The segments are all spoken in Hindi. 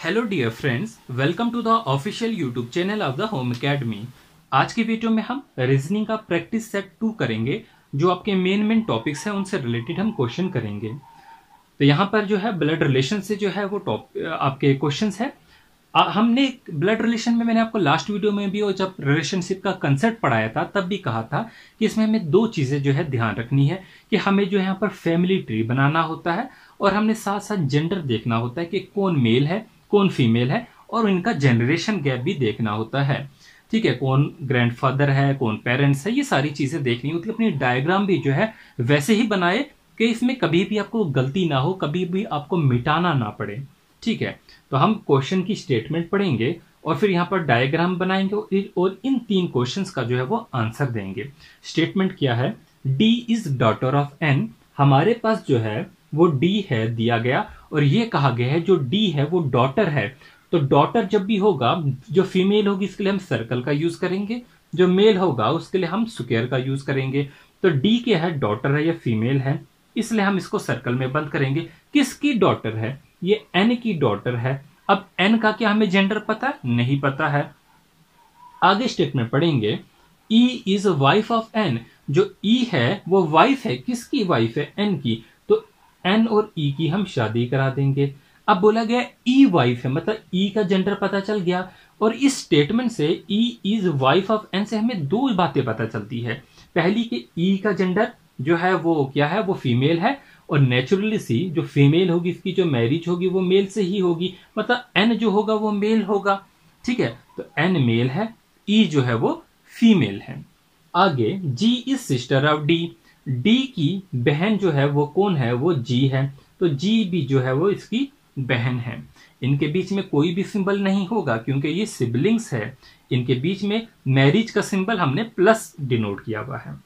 Hello dear friends, welcome to the official YouTube channel of the home academy. आज की वीडियो में हम रीजनिंग का प्रैक्टिस सेट 2 करेंगे। जो आपके मेन टॉपिक्स हैं उनसे रिलेटेड हम क्वेश्चन करेंगे। तो यहाँ पर जो है ब्लड रिलेशन से जो है वो आपके क्वेश्चंस है। हमने ब्लड रिलेशन में मैंने आपको लास्ट वीडियो में भी और जब रिलेशनशिप का कंसेप्ट पढ़ाया था तब भी कहा था कि इसमें हमें दो चीजें जो है ध्यान रखनी है कि हमें जो है यहाँ पर फैमिली ट्री बनाना होता है और हमने साथ साथ जेंडर देखना होता है कि कौन मेल है कौन फीमेल है और इनका जनरेशन गैप भी देखना होता है। ठीक है, कौन ग्रैंडफादर है कौन पेरेंट्स है, ये सारी चीजें देखनी होती है। अपनी डायग्राम भी जो है वैसे ही बनाए कि इसमें कभी भी आपको गलती ना हो, कभी भी आपको मिटाना ना पड़े। ठीक है, तो हम क्वेश्चन की स्टेटमेंट पढ़ेंगे और फिर यहाँ पर डायग्राम बनाएंगे और इन 3 क्वेश्चंस का जो है वो आंसर देंगे। स्टेटमेंट क्या है? D is daughter of N. हमारे पास जो है वो डी है दिया गया और ये कहा गया है जो डी है वो डॉटर है। तो डॉटर जब भी होगा, जो फीमेल होगी इसके लिए हम सर्कल का यूज करेंगे, जो मेल होगा उसके लिए हम स्क्वायर का यूज करेंगे। तो डी क्या है? डॉटर है या फीमेल है, इसलिए हम इसको सर्कल में बंद करेंगे। किसकी डॉटर है? ये एन की डॉटर है। अब एन का क्या हमें जेंडर पता नहीं पता है। आगे स्टेटमेंट पढ़ेंगे, E is wife of N. जो ई है वो वाइफ है, किसकी वाइफ है? एन की। तो एन और ई की हम शादी करा देंगे। अब बोला गया ई वाइफ है, मतलब ई का जेंडर पता चल गया। और इस स्टेटमेंट से E is wife of N से हमें दो बातें पता चलती है। पहली कि ई का जेंडर जो है वो क्या है? वो फीमेल है और नेचुरली सी जो फीमेल होगी इसकी जो मैरिज होगी वो मेल से ही होगी, मतलब एन जो होगा वो मेल होगा। ठीक है, तो एन मेल है, ई जो है वो फीमेल है। आगे G is sister of D. D की बहन जो है वो कौन है? वो जी है। तो जी भी जो है वो इसकी बहन है। इनके बीच में कोई भी सिंबल नहीं होगा क्योंकि ये सिबलिंग्स है। इनके बीच में मैरिज का सिंबल हमने प्लस डिनोट किया हुआ है।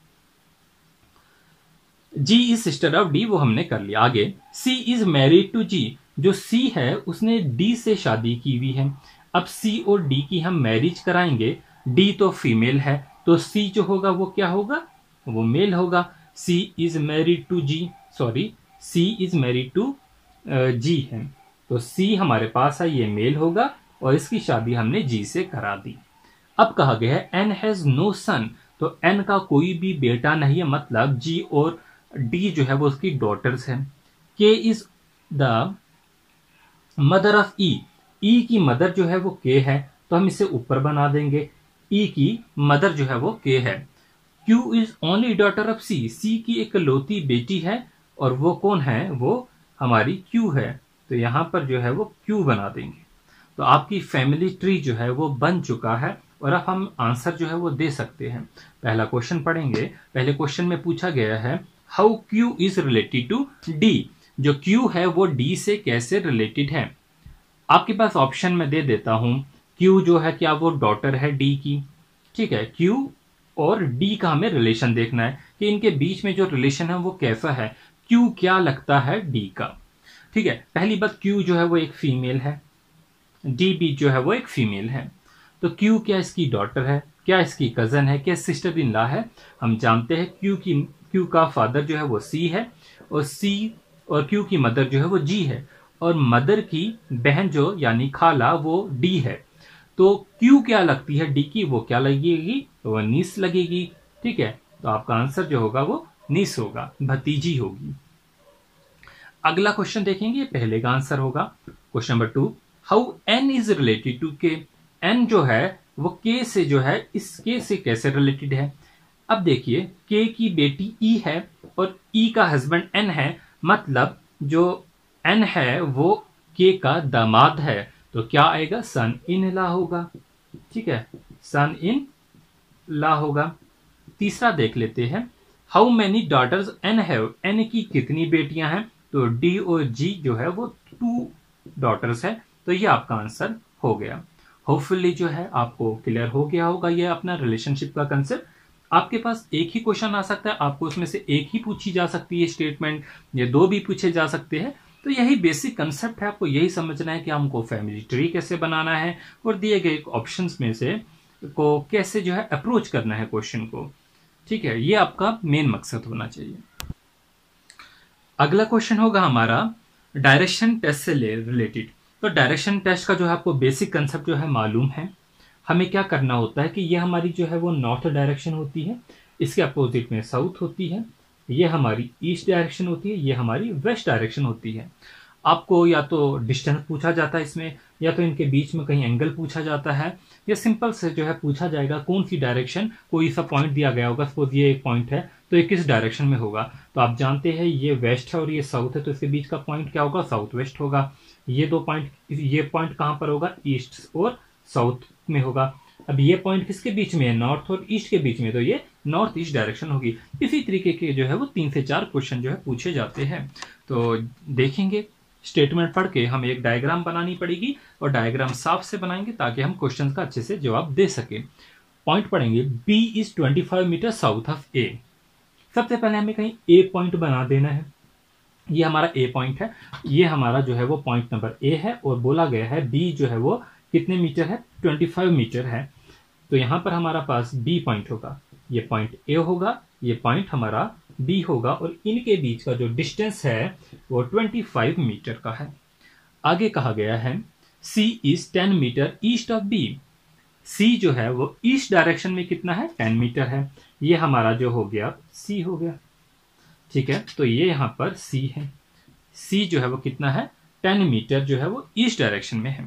G is sister of D वो हमने कर लिया। आगे C is married to G. जो सी है उसने डी से शादी की हुई है। अब सी और डी की हम मैरिज कराएंगे। डी तो फीमेल है तो सी जो होगा वो क्या होगा? वो मेल होगा। C is married to G, sorry C is married to G है। तो सी हमारे पास है, ये मेल होगा और इसकी शादी हमने जी से करा दी। अब कहा गया है एन हैज नो सन। तो एन का कोई भी बेटा नहीं है, मतलब जी और डी जो है वो उसकी डॉटर्स है। K is the mother of E. E की मदर जो है वो के है तो हम इसे ऊपर बना देंगे। ई की मदर जो है वो के है। Q is only daughter of C. C की एक लौती बेटी है और वो कौन है? वो हमारी क्यू है। तो यहां पर जो है वो क्यू बना देंगे। तो आपकी फैमिली ट्री जो है वो बन चुका है और अब हम आंसर जो है वो दे सकते हैं। पहला क्वेश्चन पढ़ेंगे। पहले क्वेश्चन में पूछा गया है how Q is related to D. जो क्यू है वो डी से कैसे रिलेटेड है? आपके पास ऑप्शन में दे देता हूं। क्यू जो है क्या वो डॉटर है डी की? ठीक है, क्यू और डी का हमें रिलेशन देखना है कि इनके बीच में जो रिलेशन है वो कैसा है। क्यू क्या लगता है डी का? ठीक है, पहली बात क्यू जो है वो एक फीमेल है, डी भी जो है वो एक फीमेल है। तो क्यू क्या इसकी डॉटर है, क्या इसकी कजन है, क्या सिस्टर इन लॉ है? हम जानते हैं क्यू का फादर जो है वो सी है और सी और क्यू की मदर जो है वो जी है और मदर की बहन जो यानी खाला वो डी है। तो क्यू क्या लगती है डी की? वो क्या लगेगी? वो नीस लगेगी। ठीक है, तो आपका आंसर जो होगा वो नीस होगा, भतीजी होगी। अगला क्वेश्चन देखेंगे, पहले का आंसर होगा। Question number 2, how N is related to K. N जो है वो के से जो है इस के से कैसे रिलेटेड है? अब देखिए, के की बेटी ई है और ई का हस्बैंड एन है, मतलब जो एन है वो के का दामाद है। तो क्या आएगा? सन इन लॉ होगा। ठीक है, सन इन लॉ होगा। तीसरा देख लेते हैं, how many daughters N have. N की कितनी बेटियां हैं? तो डी और जी जो है वो 2 डॉटर्स है। तो ये आपका आंसर हो गया। होपफुली जो है आपको क्लियर हो गया होगा ये अपना रिलेशनशिप का कंसेप्ट। आपके पास एक ही क्वेश्चन आ सकता है, आपको उसमें से एक ही पूछी जा सकती है स्टेटमेंट, ये 2 भी पूछे जा सकते हैं। तो यही बेसिक कंसेप्ट है, आपको यही समझना है कि हमको फैमिली ट्री कैसे बनाना है और दिए गए ऑप्शंस में से को कैसे जो है अप्रोच करना है क्वेश्चन को। ठीक है, ये आपका मेन मकसद होना चाहिए। अगला क्वेश्चन होगा हमारा डायरेक्शन टेस्ट से रिलेटेड। तो डायरेक्शन टेस्ट का जो है आपको बेसिक कंसेप्ट जो है मालूम है। हमें क्या करना होता है कि ये हमारी जो है वो नॉर्थ डायरेक्शन होती है, इसके अपोजिट में साउथ होती है, ये हमारी ईस्ट डायरेक्शन होती है, ये हमारी वेस्ट डायरेक्शन होती है। आपको या तो डिस्टेंस पूछा जाता है इसमें, या तो इनके बीच में कहीं एंगल पूछा जाता है, या सिंपल से जो है पूछा जाएगा कौन सी डायरेक्शन, कोई सा पॉइंट दिया गया होगा, सपोज ये एक पॉइंट है तो ये किस डायरेक्शन में होगा। तो आप जानते हैं ये वेस्ट है और ये साउथ है, तो इसके बीच का पॉइंट क्या होगा, साउथ वेस्ट होगा। ये दो पॉइंट, ये पॉइंट कहाँ पर होगा, ईस्ट और साउथ में होगा। अब ये पॉइंट किसके बीच में है, नॉर्थ और ईस्ट के बीच में, तो ये नॉर्थ ईस्ट डायरेक्शन होगी। इसी तरीके के जो है वो 3 से 4 क्वेश्चन जो है पूछे जाते हैं। तो देखेंगे, स्टेटमेंट पढ़ के हमें एक डायग्राम बनानी पड़ेगी और डायग्राम साफ से बनाएंगे ताकि हम क्वेश्चन का अच्छे से जवाब दे सके। पॉइंट पढ़ेंगे, B is 25 metre south of A. सबसे पहले हमें कहीं ए पॉइंट बना देना है। ये हमारा ए पॉइंट है, ये हमारा जो है वो पॉइंट नंबर ए है, और बोला गया है बी जो है वो कितने मीटर है, 25 मीटर है। तो यहां पर हमारा पास बी पॉइंट होगा, ये पॉइंट ए होगा, ये पॉइंट हमारा बी होगा, और इनके बीच का जो डिस्टेंस है वो 25 मीटर का है। आगे कहा गया है C is 10 metre east of B. C जो है वो ईस्ट डायरेक्शन में कितना है, 10 मीटर है। ये हमारा जो हो गया सी हो गया, ठीक है। तो ये यहां पर सी है, सी जो है वो कितना है, 10 मीटर जो है वो ईस्ट डायरेक्शन में है।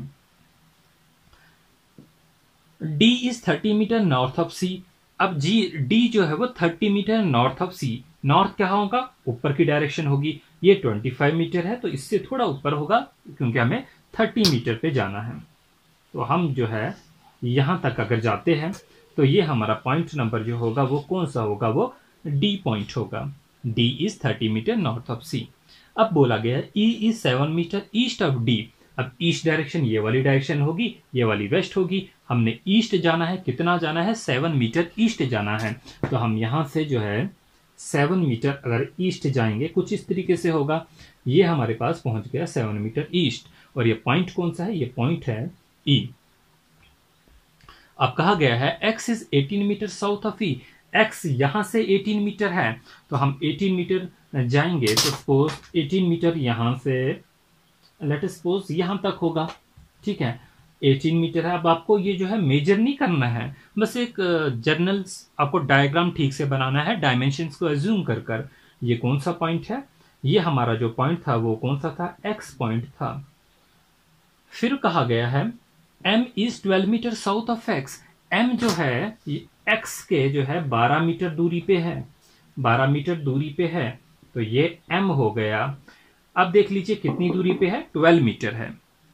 D is 30 metre north of C. अब डी जो है वो 30 metre north of C. North क्या होगा, ऊपर की डायरेक्शन होगी। ये 25 मीटर है तो इससे थोड़ा ऊपर होगा, क्योंकि हमें 30 मीटर पे जाना है। तो हम जो है यहां तक अगर जाते हैं तो ये हमारा पॉइंट नंबर जो होगा वो कौन सा होगा, वो डी पॉइंट होगा। D is 30 metre north of C. अब बोला गया है E is 7 metre east of D. अब ईस्ट डायरेक्शन ये वाली डायरेक्शन होगी, ये वाली वेस्ट होगी। हमने ईस्ट जाना है, कितना जाना है, 7 मीटर ईस्ट जाना है। तो हम यहां से जो है 7 मीटर अगर ईस्ट जाएंगे, कुछ इस तरीके से होगा। ये हमारे पास पहुंच गया 7 मीटर ईस्ट, और ये पॉइंट कौन सा है, ये पॉइंट है ई। अब कहा गया है X is 18 metre south of E. X यहां से 18 मीटर है, तो हम 18 मीटर जाएंगे। तो सपोज 18 मीटर यहां से लेट सपोज यहां तक होगा, ठीक है। 18 मीटर है। अब आपको ये जो है मेजर नहीं करना है, बस एक जर्नल आपको डायग्राम ठीक से बनाना है, डायमेंशंस को एज्यूम कर कर। ये कौन सा पॉइंट है, ये हमारा जो पॉइंट था वो कौन सा था, एक्स पॉइंट था। फिर कहा गया है m is 12 metre south of x। m जो है x के जो है 12 मीटर दूरी पे है, 12 मीटर दूरी पे है, तो ये m हो गया। अब देख लीजिए कितनी दूरी पे है, 12 मीटर है।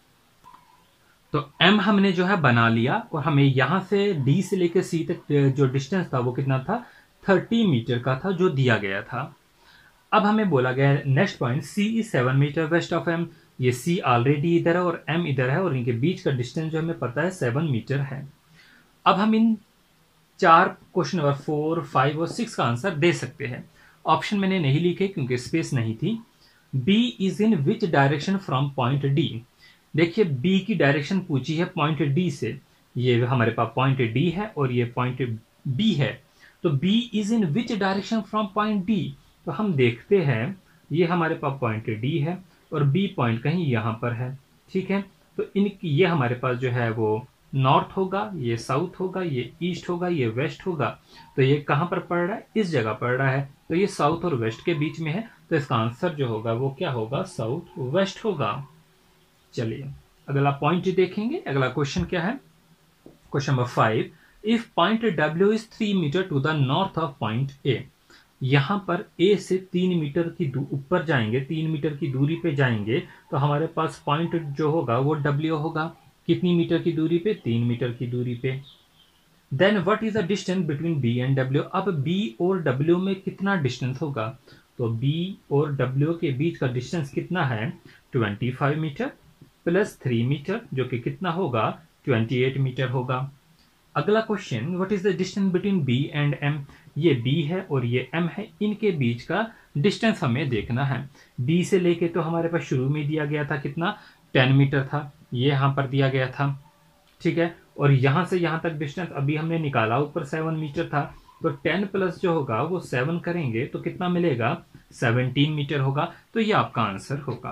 तो m हमने जो है बना लिया, और हमें यहां से d से लेकर c तक जो डिस्टेंस था वो कितना था, 30 मीटर का था जो दिया गया था। अब हमें बोला गया है next point c is 7 metre west of m। ये c ऑलरेडी इधर है और m इधर है, और इनके बीच का डिस्टेंस जो हमें पता है 7 मीटर है। अब हम इन 4 क्वेश्चन नंबर 4, 5 और 6 का आंसर दे सकते हैं। ऑप्शन मैंने नहीं लिखे क्योंकि स्पेस नहीं थी। b is in which direction from point d। देखिए b की डायरेक्शन पूछी है पॉइंट d से, ये हमारे पास पॉइंट d है और ये पॉइंट b है। तो b is in which direction from point d। तो हम देखते हैं ये हमारे पास पॉइंट d है और b पॉइंट कहीं यहां पर है, ठीक है। तो ये हमारे पास जो है वो नॉर्थ होगा, ये साउथ होगा, ये ईस्ट होगा, ये वेस्ट होगा। तो ये कहां पर पड़ रहा है, इस जगह पड़ रहा है, तो ये साउथ और वेस्ट के बीच में है। तो इसका आंसर जो होगा वो क्या होगा, साउथ वेस्ट होगा। चलिए अगला पॉइंट देखेंगे। अगला क्वेश्चन क्या है, question number 5, if point W is 3 metre to the north of point A। यहां पर A से 3 मीटर की ऊपर जाएंगे, 3 मीटर की दूरी पे जाएंगे, तो हमारे पास पॉइंट जो होगा वो W होगा। कितनी मीटर की दूरी पे, 3 मीटर की दूरी पे। Then what is the distance between B and W। अब B और W में कितना डिस्टेंस होगा, तो B और W के बीच का डिस्टेंस कितना है, 25 मीटर प्लस 3 मीटर, जो कि कितना होगा, 28 मीटर होगा। अगला question, what is the distance between B and M। ये B है और ये M है, इनके बीच का डिस्टेंस हमें देखना है। B से लेके तो हमारे पास शुरू में दिया गया था कितना, 10 मीटर था, ये यहां पर दिया गया था, ठीक है। और यहां से यहां तक डिस्टेंस अभी हमने निकाला, ऊपर 7 मीटर था, तो 10 प्लस जो होगा वो 7 करेंगे तो कितना मिलेगा, 17 मीटर होगा। तो ये आपका आंसर होगा।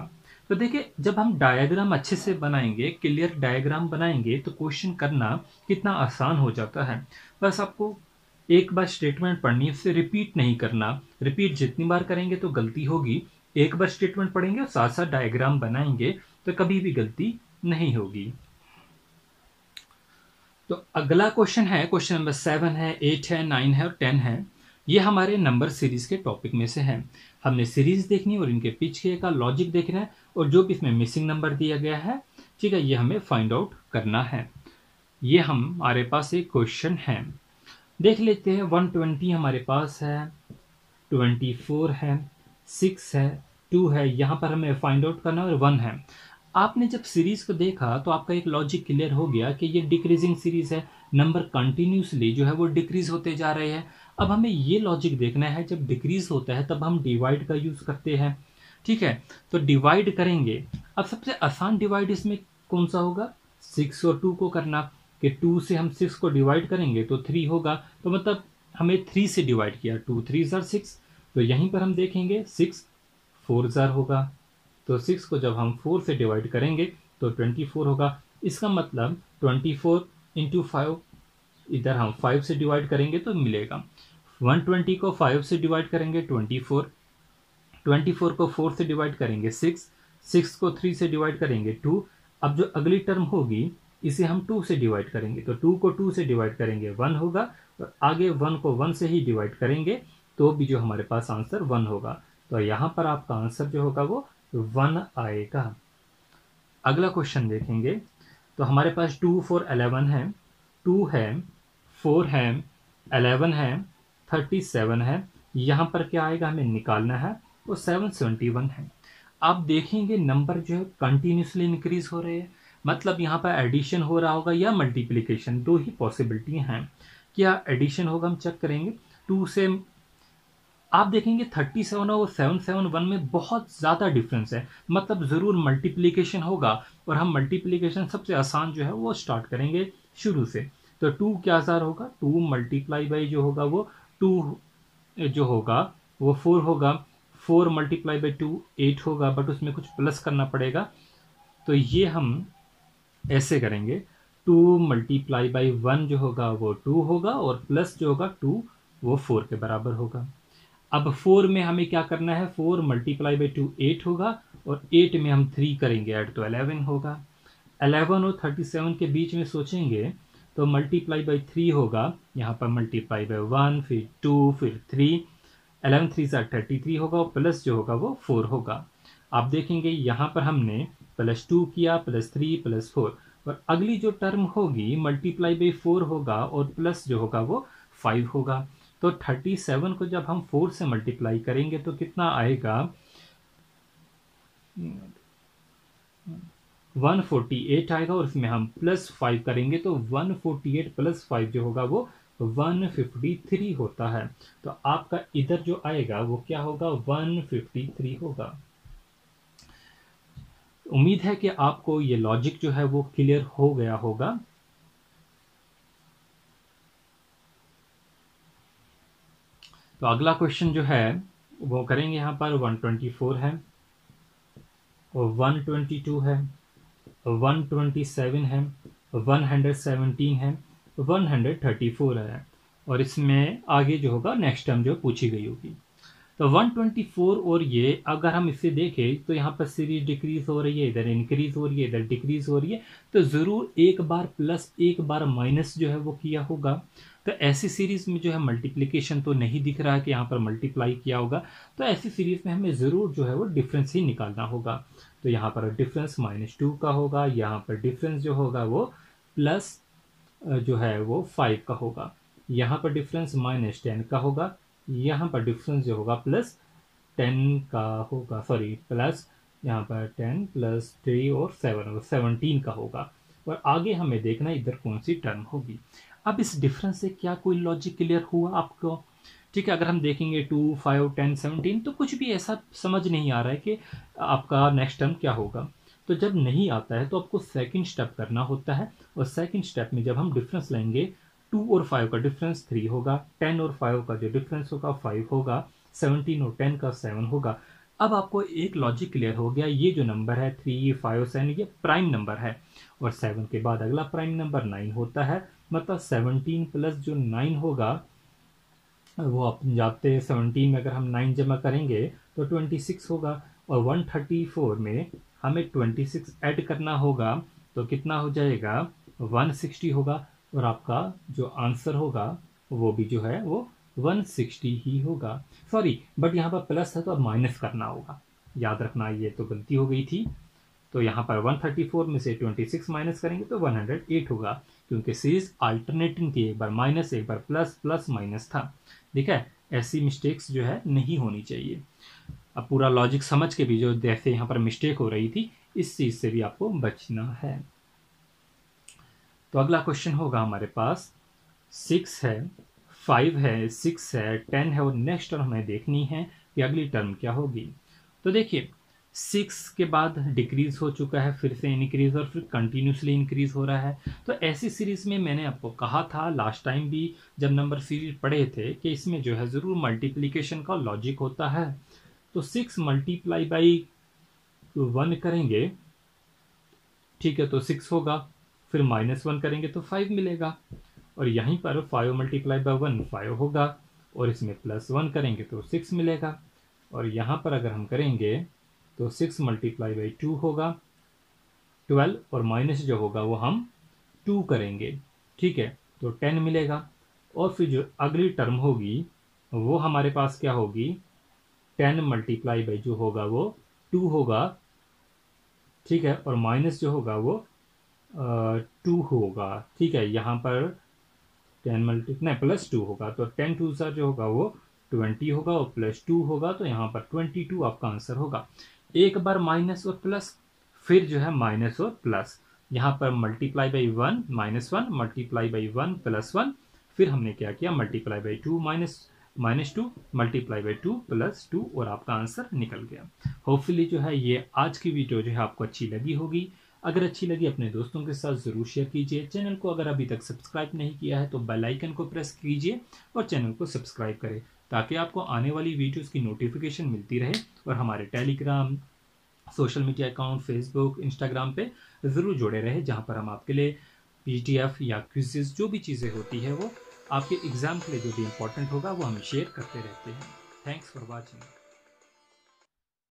तो देखिए जब हम डायग्राम अच्छे से बनाएंगे, क्लियर डायग्राम बनाएंगे, तो क्वेश्चन करना कितना आसान हो जाता है। बस आपको एक बार स्टेटमेंट पढ़नी है, उसे रिपीट नहीं करना। रिपीट जितनी बार करेंगे तो गलती होगी। एक बार स्टेटमेंट पढ़ेंगे और साथ साथ डायग्राम बनाएंगे तो कभी भी गलती नहीं होगी। तो अगला क्वेश्चन है, क्वेश्चन नंबर 7 है, 8 है, 9 है और 10 है। ये हमारे नंबर सीरीज के टॉपिक में से है। हमने सीरीज देखनी और इनके पीछे का लॉजिक देखना है, और जो भी इसमें मिसिंग नंबर दिया गया है, ठीक है, ये हमें फाइंड आउट करना है। ये हमारे पास एक क्वेश्चन है, देख लेते हैं। 120 हमारे पास है, 24 है, 6 है, 2 है, यहाँ पर हमें फाइंड आउट करना और 1 है। आपने जब सीरीज को देखा तो आपका एक लॉजिक क्लियर हो गया कि ये डिक्रीजिंग सीरीज है, नंबर कंटिन्यूसली जो है वो डिक्रीज होते जा रहे हैं। अब हमें ये लॉजिक देखना है, जब डिक्रीज होता है तब हम डिवाइड का यूज करते हैं, ठीक है। तो डिवाइड करेंगे। अब सबसे आसान डिवाइड इसमें कौन सा होगा? 6 और 2 को करना, कि 2 से हम 6 को डिवाइड करेंगे तो 3 होगा। तो मतलब हमें 3 से डिवाइड किया, 2 3 जार 6। तो यहीं पर हम देखेंगे 6 4 जार होगा, तो 6 को जब हम 4 से डिवाइड करेंगे तो 24 होगा। इसका मतलब 24 इंटू 5, इधर हम 5 से डिवाइड करेंगे तो मिलेगा। 120 को 5 से डिवाइड करेंगे 24, 24 को 4 से डिवाइड करेंगे 6, 6 को 3 से डिवाइड करेंगे 2। अब जो अगली टर्म होगी इसे हम 2 से डिवाइड करेंगे, तो 2 को 2 से डिवाइड करेंगे 1 होगा, और आगे 1 को 1 से ही डिवाइड करेंगे तो भी जो हमारे पास आंसर 1 होगा। तो यहाँ पर आपका आंसर जो होगा वो 1 आएगा। अगला क्वेश्चन देखेंगे, तो हमारे पास 2 4 11 है, 2 है, 4 है, 11 है, 37 है। यहाँ पर क्या आएगा हमें निकालना है, वो 771 है। आप देखेंगे नंबर जो है कंटिन्यूसली इंक्रीज हो रहे हैं, मतलब यहाँ पर एडिशन हो रहा होगा या मल्टीप्लिकेशन, दो ही पॉसिबिलिटी हैं। क्या एडिशन होगा हम चेक करेंगे। 2 से आप देखेंगे 37 और 771 में बहुत ज़्यादा डिफरेंस है, मतलब ज़रूर मल्टीप्लिकेशन होगा, और हम मल्टीप्लिकेशन सबसे आसान जो है वो स्टार्ट करेंगे शुरू से। तो 2 क्या जार होगा, 2 मल्टीप्लाई बाई जो होगा वो 2 जो होगा वो 4 होगा, 4 मल्टीप्लाई बाई 2 8 होगा, बट उसमें कुछ प्लस करना पड़ेगा। तो ये हम ऐसे करेंगे, 2 मल्टीप्लाई बाई 1 जो होगा वो 2 होगा, और प्लस जो होगा 2 वो 4 के बराबर होगा। अब 4 में हमें क्या करना है, 4 मल्टीप्लाई बाई 2 8 होगा, और 8 में हम 3 करेंगे ऐड तो 11 होगा। 11 और 37 के बीच में सोचेंगे तो मल्टीप्लाई बाई 3 होगा, यहाँ पर मल्टीप्लाई बाई 1 फिर 2 फिर 3, 11 3 सा 33 होगा, और प्लस जो होगा वो 4 होगा। आप देखेंगे यहाँ पर हमने +2 किया, +3 +4, और अगली जो टर्म होगी मल्टीप्लाई बाई 4 होगा, और प्लस जो होगा वो 5 होगा। तो 37 को जब हम 4 से मल्टीप्लाई करेंगे तो कितना आएगा, 148 आएगा, और इसमें हम +5 करेंगे तो 148 + 5 जो होगा वो 153 होता है। तो आपका इधर जो आएगा वो क्या होगा, 153 होगा। उम्मीद है कि आपको ये लॉजिक जो है वो क्लियर हो गया होगा। तो अगला क्वेश्चन जो है वो करेंगे, यहाँ पर 124 है, और 122 है, 127 है, 117 है, 134 है, और इसमें आगे जो होगा नेक्स्ट टर्म जो पूछी गई होगी। तो 124 और ये अगर हम इसे देखें तो यहाँ पर सीरीज डिक्रीज हो रही है, इधर इंक्रीज हो रही है, इधर डिक्रीज हो रही है, तो ज़रूर एक बार प्लस एक बार माइनस जो है वो किया होगा। तो ऐसी सीरीज में जो है मल्टीप्लिकेशन तो नहीं दिख रहा है कि यहाँ पर मल्टीप्लाई किया होगा, तो ऐसी सीरीज में हमें ज़रूर जो है वो डिफरेंस ही निकालना होगा। तो यहाँ पर डिफरेंस -2 का होगा, यहाँ पर डिफरेंस जो होगा वो प्लस जो है वो 5 का होगा, यहाँ पर डिफरेंस -10 का होगा, यहाँ पर डिफरेंस जो होगा +10 का होगा, सॉरी प्लस यहाँ पर 10 + 3 और 7 और 17 का होगा। और आगे हमें देखना है इधर कौन सी टर्म होगी। अब इस डिफरेंस से क्या कोई लॉजिक क्लियर हुआ आपको? ठीक है, अगर हम देखेंगे 2 5 10 17 तो कुछ भी ऐसा समझ नहीं आ रहा है कि आपका नेक्स्ट टर्म क्या होगा। तो जब नहीं आता है तो आपको सेकंड स्टेप करना होता है, और सेकंड स्टेप में जब हम डिफरेंस लेंगे 2 और 5 का डिफरेंस 3 होगा, 10 और 5 का जो डिफरेंस होगा 5 होगा, 17 और 10 का 7 होगा। अब आपको एक लॉजिक क्लियर हो गया, ये जो नंबर है 3, 5, 7 ये प्राइम नंबर है, और 7 के बाद अगला प्राइम नंबर 9 होता है। मतलब 17 प्लस जो 9 होगा वो आप जानते हैं, 17 में अगर हम 9 जमा करेंगे तो 26 होगा, और 134 में हमें 26 ऐड करना होगा, तो कितना हो जाएगा 160 होगा, और आपका जो आंसर होगा वो भी जो है वो 160 ही होगा। सॉरी, बट यहाँ पर प्लस है तो अब माइनस करना होगा, याद रखना ये तो गलती हो गई थी। तो यहाँ पर 134 में से 26 माइनस करेंगे तो 108 होगा, क्योंकि सीरीज अल्टरनेटिंग थी, एक बार माइनस एक बार प्लस, प्लस माइनस था। ठीक है, ऐसी मिस्टेक्स जो है नहीं होनी चाहिए। अब पूरा लॉजिक समझ के भी जो जैसे यहाँ पर मिस्टेक हो रही थी, इस चीज से भी आपको बचना है। तो अगला क्वेश्चन होगा हमारे पास 6 है, 5 है, 6 है, 10 है, और नेक्स्ट टर्म हमें देखनी है कि अगली टर्म क्या होगी। तो देखिए 6 के बाद डिक्रीज हो चुका है, फिर से इंक्रीज, और फिर कंटिन्यूसली इंक्रीज हो रहा है। तो ऐसी सीरीज में मैंने आपको कहा था लास्ट टाइम भी जब नंबर सीरीज पढ़े थे कि इसमें जो है जरूर मल्टीप्लीकेशन का लॉजिक होता है। तो 6 मल्टीप्लाई बाई 1 करेंगे, ठीक है, तो 6 होगा, फिर -1 करेंगे तो 5 मिलेगा, और यहीं पर 5 मल्टीप्लाई बाई 1 5 होगा, और इसमें +1 करेंगे तो 6 मिलेगा, और यहाँ पर अगर हम करेंगे तो 6 मल्टीप्लाई बाई 2 होगा 12, और माइनस जो होगा वो हम 2 करेंगे, ठीक है, तो 10 मिलेगा। और फिर जो अगली टर्म होगी वो हमारे पास क्या होगी, 10 मल्टीप्लाई बाई जो होगा वो 2 होगा, ठीक है, और माइनस जो होगा वो 2 होगा, ठीक है, यहाँ पर 10 नहीं +2 होगा, तो 10 2 सा जो होगा वो 20 होगा, और +2 होगा, तो यहाँ पर 22 आपका आंसर होगा। एक बार माइनस और प्लस, फिर जो है माइनस और प्लस, यहाँ पर मल्टीप्लाई बाई 1 -1 मल्टीप्लाई बाई 1 +1, फिर हमने क्या किया मल्टीप्लाई बाई 2 -2 मल्टीप्लाई बाई 2 +2, और आपका आंसर निकल गया। होपफुली जो है ये आज की वीडियो जो है आपको अच्छी लगी होगी। अगर अच्छी लगी अपने दोस्तों के साथ ज़रूर शेयर कीजिए। चैनल को अगर अभी तक सब्सक्राइब नहीं किया है तो बेल आइकन को प्रेस कीजिए और चैनल को सब्सक्राइब करें, ताकि आपको आने वाली वीडियोस की नोटिफिकेशन मिलती रहे। और हमारे Telegram, social media account, Facebook, Instagram पे ज़रूर जुड़े रहे, जहाँ पर हम आपके लिए PDF या क्विज़ेस जो भी चीज़ें होती है वो आपके एग्ज़ाम के लिए जो भी इम्पोर्टेंट होगा वो हम शेयर करते रहते हैं। Thanks for watching.